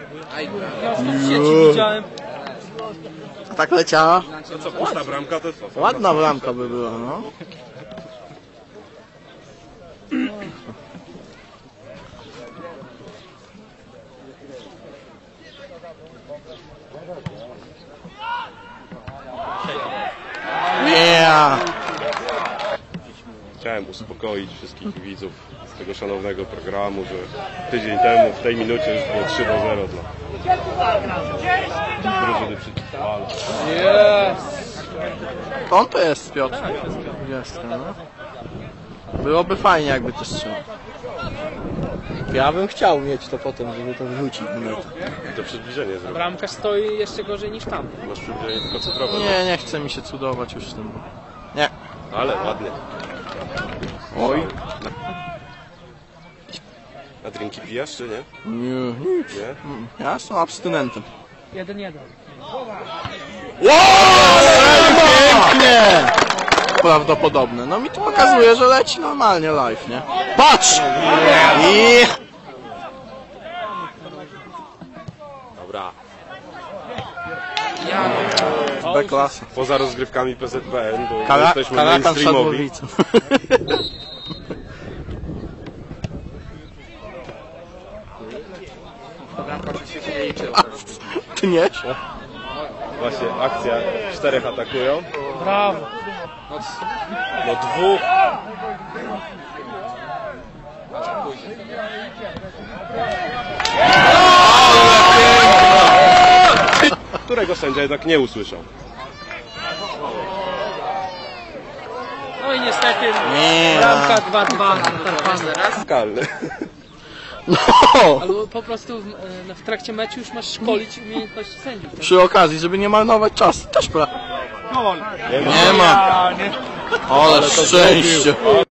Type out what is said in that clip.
Ja w sieci widziałem. Tak leciała? No co, pusta bramka to co? Ładna bramka by była, no. Yeah. Chciałem uspokoić wszystkich widzów z tego szanownego programu, że tydzień temu w tej minucie już było 3-0 dla drużyny przeciwko. On to jest Piotr. Jest, no. Byłoby fajnie, jakby to strzał. Ja bym chciał mieć to potem, żeby to wrzucić. I to przybliżenie zrobić. Bramka stoi jeszcze gorzej niż tam. Masz przybliżenie tylko cyfrowe. Nie, nie chce mi się cudować już z tym. Nie. Ale ładnie. Oj. A drinki pijasz czy nie? Nie. Nie? Ja jestem abstynentem. 1-1. Pięknie! Prawdopodobne. No mi to pokazuje, że leci normalnie live, nie? Patrz! I... Dobra. B-klasa. Poza rozgrywkami PZPN, bo jesteśmy Karakan mainstreamowi. Szadłowicą. Ty nie? Właśnie akcja, 4 atakują. Brawo. No 2. Którego sędzia jednak nie usłyszał. No i niestety Nie. bramka 2-2. Skalny. No! Albo po prostu w trakcie meczu już masz szkolić umiejętności sędziów. Tak? Przy okazji, żeby nie marnować czasu. Też Nie ma. Ale szczęście.